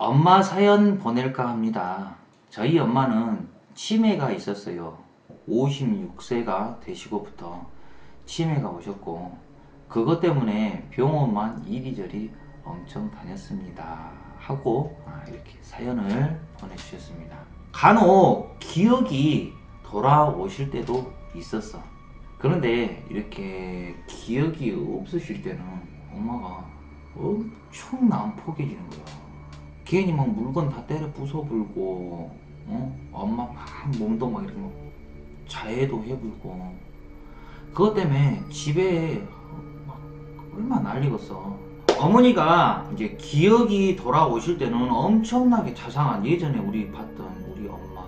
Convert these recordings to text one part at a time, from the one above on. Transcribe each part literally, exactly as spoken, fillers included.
엄마 사연 보낼까 합니다. 저희 엄마는 치매가 있었어요. 오십육 세가 되시고부터 치매가 오셨고, 그것 때문에 병원만 이리저리 엄청 다녔습니다 하고 이렇게 사연을 보내주셨습니다. 간혹 기억이 돌아오실 때도 있었어. 그런데 이렇게 기억이 없으실 때는 엄마가 엄청 난폭해지는 거야. 괜히 막 물건 다 때려 부숴불고, 어? 엄마 막 몸도 막 이렇게 막 자해도 해불고, 그것 때문에 집에 막 얼마나 난리겠어. 어머니가 이제 기억이 돌아오실 때는 엄청나게 자상한, 예전에 우리 봤던 우리 엄마,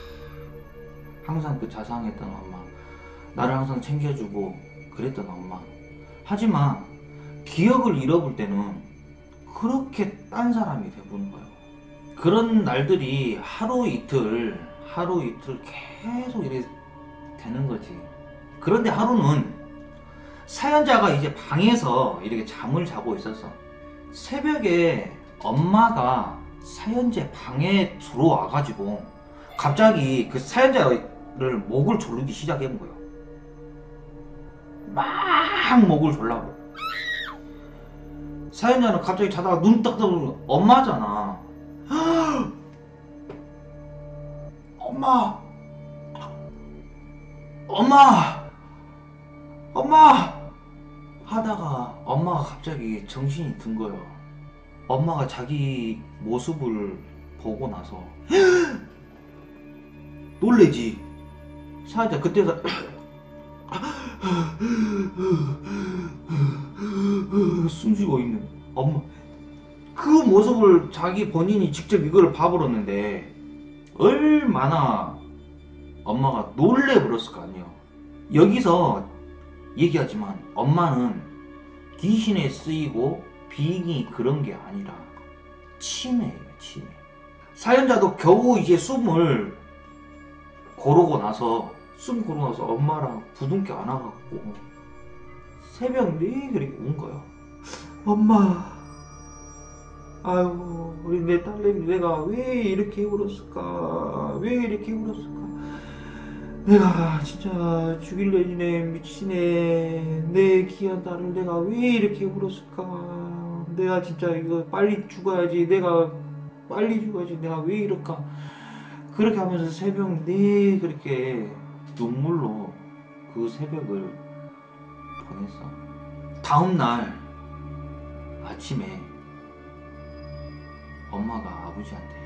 항상 그 자상했던 엄마, 나를 항상 챙겨주고 그랬던 엄마. 하지만 기억을 잃어볼 때는 그렇게 딴 사람이 돼보는 거예요. 그런 날들이 하루 이틀 하루 이틀 계속 이렇게 되는 거지. 그런데 하루는 사연자가 이제 방에서 이렇게 잠을 자고 있었어. 새벽에 엄마가 사연자 방에 들어와 가지고 갑자기 그 사연자를 목을 조르기 시작한 거예요. 막 목을 졸라고. 사연자는 갑자기 자다가 눈 딱 뜨고 엄마잖아. 엄마, 엄마, 엄마 하다가 엄마가 갑자기 정신이 든 거야. 엄마가 자기 모습을 보고 나서 놀래지. 사연자 그때서 숨쉬고 있는 엄마, 그 모습을 자기 본인이 직접 이걸 봐버렸는데 얼마나 엄마가 놀래버렸을 거 아니에요. 여기서 얘기하지만 엄마는 귀신에 쓰이고 빙이 그런 게 아니라 치매예요, 치매. 사연자도 겨우 이제 숨을 고르고 나서 숨 고르고 나서 엄마랑 부둥켜 안아갖고 새벽 네 그렇게 운 거야. 엄마, 아유 우리 내 딸내미 내가 왜 이렇게 울었을까, 왜 이렇게 울었을까, 내가 진짜 죽일래지네, 미치네, 내 귀한 딸을 내가 왜 이렇게 울었을까, 내가 진짜 이거 빨리 죽어야지, 내가 빨리 죽어야지, 내가 왜 이럴까. 그렇게 하면서 새벽 네 그렇게 눈물로 그 새벽을 보냈어. 다음날 아침에 엄마가 아버지한테,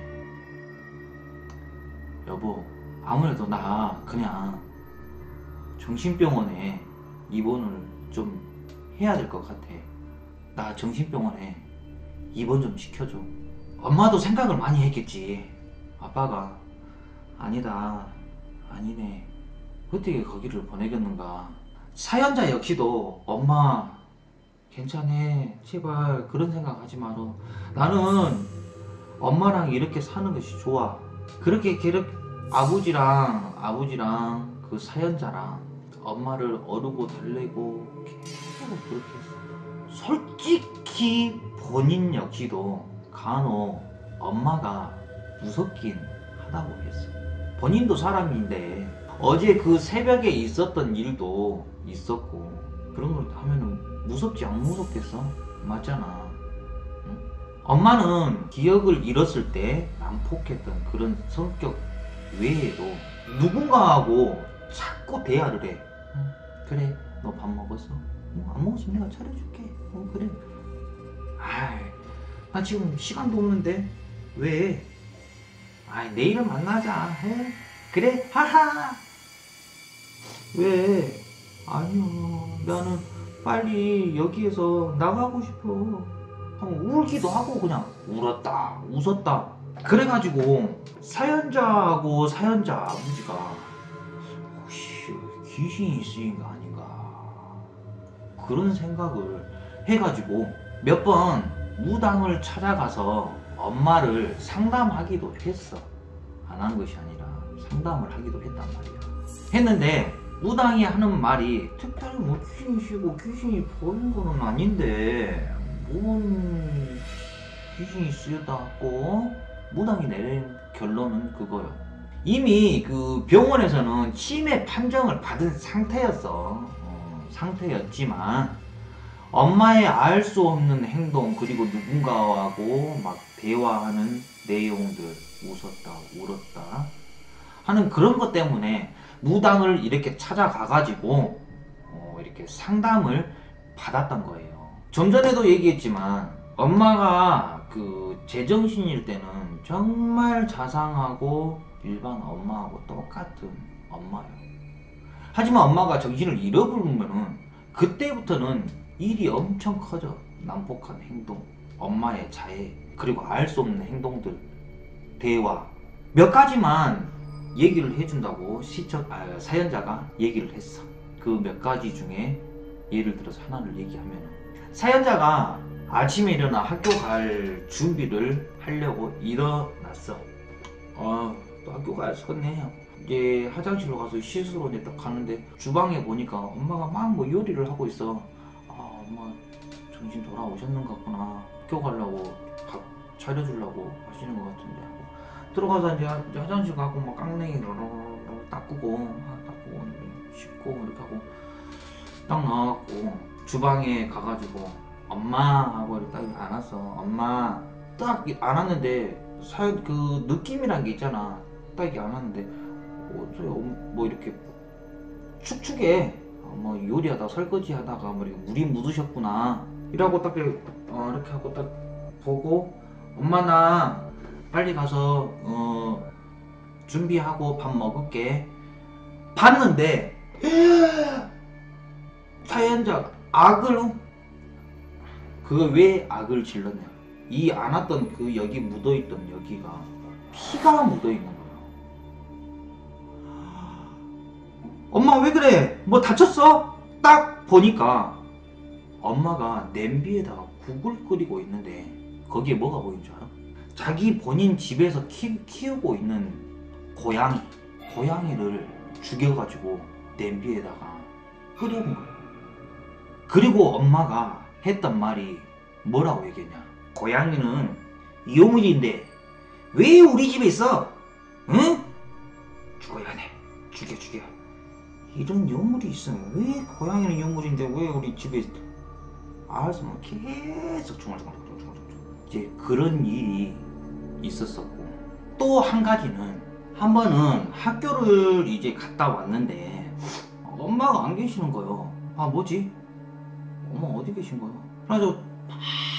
여보 아무래도 나 그냥 정신병원에 입원을 좀 해야 될 것 같아. 나 정신병원에 입원 좀 시켜줘. 엄마도 생각을 많이 했겠지. 아빠가 아니다, 아니네, 어떻게 거기를 보내겠는가. 사연자 역시도 엄마 괜찮아, 제발 그런 생각 하지 마라, 나는 엄마랑 이렇게 사는 것이 좋아. 그렇게 그렇게 아버지랑 아버지랑 그 사연자랑 엄마를 어르고 달래고 계속 그렇게 했어. 솔직히 본인 역시도 간혹 엄마가 무섭긴 하다고 했어. 본인도 사람인데 어제 그 새벽에 있었던 일도 있었고, 그런 걸 하면은 무섭지 안 무섭겠어? 맞잖아. 응? 엄마는 기억을 잃었을 때 난폭했던 그런 성격 외에도 누군가하고 자꾸 대화를 해. 응, 그래 너 밥 먹었어? 어, 안 먹었으면 내가 차려줄게. 어 그래. 아이 나 지금 시간도 없는데 왜? 아이 내일은 만나자. 해? 그래? 하하. 왜? 아니요 나는 빨리 여기에서 나가고 싶어. 울기도 하고 그냥 울었다 웃었다. 그래가지고 사연자하고 사연자 아버지가 혹시 귀신이 쓰인 거 아닌가 그런 생각을 해가지고 몇 번 무당을 찾아가서 엄마를 상담하기도 했어. 안 한 것이 아니라 상담을 하기도 했단 말이야. 했는데 무당이 하는 말이 특별히 뭐 귀신이 쉬고 귀신이 보이는 거는 아닌데 뭔 귀신이 쓰였다고 무당이 내린 결론은 그거요. 이미 그 병원에서는 치매 판정을 받은 상태였어. 어, 상태였지만 엄마의 알 수 없는 행동, 그리고 누군가하고 막 대화하는 내용들, 웃었다 울었다 하는 그런 것 때문에 무당을 이렇게 찾아가가지고 어, 이렇게 상담을 받았던 거예요. 좀 전에도 얘기했지만 엄마가 그 제정신일 때는 정말 자상하고 일반 엄마하고 똑같은 엄마예요. 하지만 엄마가 정신을 잃어버리면은 그때부터는 일이 엄청 커져. 난폭한 행동, 엄마의 자해, 그리고 알 수 없는 행동들, 대화 몇 가지만 얘기를 해준다고 시청, 아, 사연자가 얘기를 했어. 그 몇 가지 중에 예를 들어서 하나를 얘기하면, 사연자가 아침에 일어나 학교 갈 준비를 하려고 일어났어. 아, 또 학교 가야겠네. 이제 화장실로 가서 씻으러 이제 딱 가는데 주방에 보니까 엄마가 막 뭐 요리를 하고 있어. 아, 엄마 정신 돌아오셨는가 보구나. 학교 가려고 밥 차려주려고 하시는 것 같은데 하고 들어가서 이제, 하- 이제 화장실 가고 막 깡냉이 로로로 닦고 아, 닦고 씻고 이렇게 하고 딱 나와갖고 주방에 가가지고 엄마 하고 이렇게 딱 안았어. 엄마 딱 안았는데 사연 그 느낌이란 게 있잖아. 딱 이렇게 안았는데 어, 저 엄- 뭐 이렇게 축축해. 어, 뭐 요리하다 설거지 하다가 뭐 이렇게 물이 묻으셨구나 이라고 딱 이렇게, 어, 이렇게 하고 딱 보고 엄마 나 빨리 가서 어, 준비하고 밥 먹을게 봤는데 사연자가 악을 그걸 왜 악을 질렀냐, 이 안았던 그 여기 묻어있던 여기가 피가 묻어있는 거야. 엄마 왜 그래? 뭐 다쳤어? 딱 보니까 엄마가 냄비에다가 국을 끓이고 있는데 거기에 뭐가 보이는 줄 알아? 자기 본인 집에서 키, 키우고 있는 고양이 고양이를 죽여가지고 냄비에다가 끓여본 거야. 그리고 엄마가 했던 말이 뭐라고 얘기했냐, 고양이는 이용물인데 왜 우리 집에 있어? 응? 죽어야 돼. 죽여 죽여. 이런 유물이 있으면 왜 고양이는 유물인데 왜 우리 집에 알았어 뭐 계속 중얼중얼중얼중얼 이제 그런 일이 있었었고, 또 한 가지는 한 번은 학교를 이제 갔다 왔는데 엄마가 안 계시는 거예요. 아 뭐지? 엄마 어디 계신 거야? 그래서 막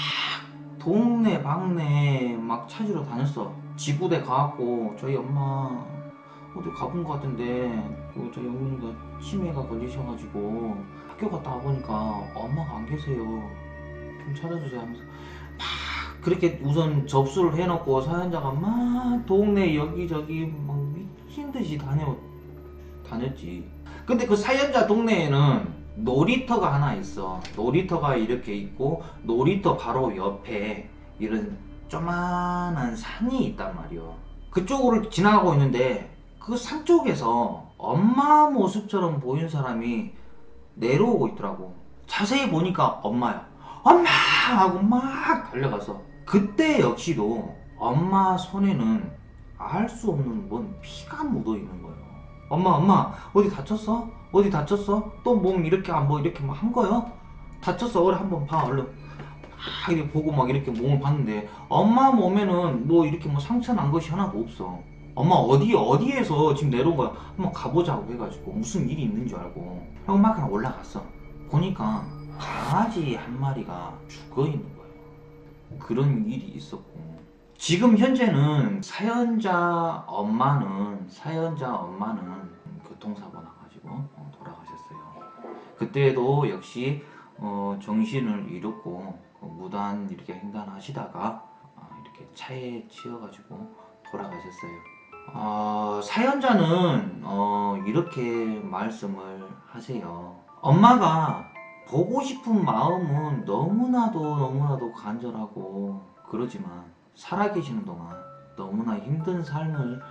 동네 방네 막 찾으러 다녔어. 지구대 가갖고 저희 엄마 어디 가본 것 같은데 그 저희 어머니가 치매가 걸리셔가지고 학교 갔다 와보니까 엄마가 안 계세요. 좀 찾아주세요 하면서 막 그렇게 우선 접수를 해놓고 사연자가 막 동네 여기저기 막 미친 듯이 다녀, 다녔지. 근데 그 사연자 동네에는 놀이터가 하나 있어. 놀이터가 이렇게 있고 놀이터 바로 옆에 이런 조만한 산이 있단 말이야. 그쪽으로 지나가고 있는데 그 산 쪽에서 엄마 모습처럼 보이는 사람이 내려오고 있더라고. 자세히 보니까 엄마야. 엄마! 하고 막 달려가서 그때 역시도 엄마 손에는 알 수 없는 뭔 피가 묻어 있는 거예요. 엄마 엄마 어디 다쳤어? 어디 다쳤어? 또 몸 이렇게 안 뭐 이렇게 막 한 거요? 다쳤어? 그래 한번 봐 얼른. 막 이렇게 보고 막 이렇게 몸을 봤는데 엄마 몸에는 뭐 이렇게 뭐 상처 난 것이 하나도 없어. 엄마 어디 어디에서 지금 내려온 거야? 한번 가보자고 해가지고 무슨 일이 있는 줄 알고 하고 막 그냥 올라갔어. 보니까 강아지 한 마리가 죽어 있는 거예요. 그런 일이 있었고, 지금 현재는 사연자 엄마는 사연자 엄마는 교통사고 나가지고 어, 돌아가셨어요. 그때도 역시 어, 정신을 잃었고 어, 무단 이렇게 횡단하시다가 어, 이렇게 차에 치여가지고 돌아가셨어요. 어, 사연자는 어, 이렇게 말씀을 하세요. 엄마가 보고 싶은 마음은 너무나도 너무나도 간절하고 그러지만 살아계시는 동안 너무나 힘든 삶을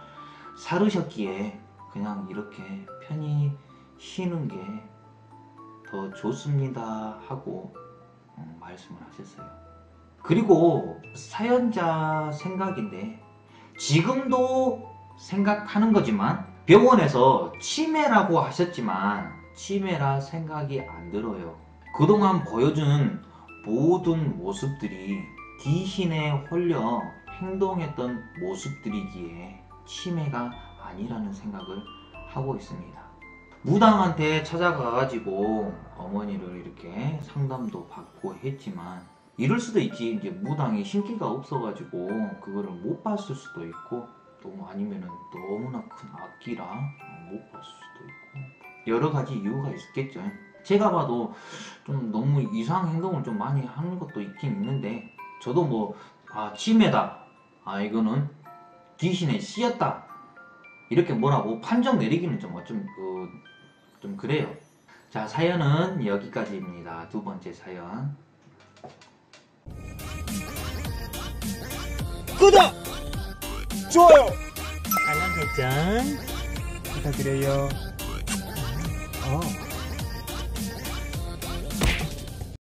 살으셨기에 그냥 이렇게 편히 쉬는 게 더 좋습니다 하고 어, 말씀을 하셨어요. 그리고 사연자 생각인데 지금도 생각하는 거지만 병원에서 치매라고 하셨지만 치매라 생각이 안 들어요. 그동안 보여준 모든 모습들이 귀신에 홀려 행동했던 모습들이기에 치매가 아니라는 생각을 하고 있습니다. 무당한테 찾아가가지고 어머니를 이렇게 상담도 받고 했지만 이럴 수도 있지. 이제 무당이 신기가 없어가지고 그거를 못 봤을 수도 있고 또 아니면은 너무나 큰 악기라 못 봤을 수도 있고 여러 가지 이유가 있겠죠. 제가 봐도 좀 너무 이상한 행동을 좀 많이 하는 것도 있긴 있는데 저도 뭐 아 치매다, 아 이거는 귀신에 씌였다 이렇게 뭐라고 판정 내리기는 좀 좀 그, 좀 그래요. 자, 사연은 여기까지입니다. 두 번째 사연. 구독! 좋아요! 알람 설정 부탁드려요. 어.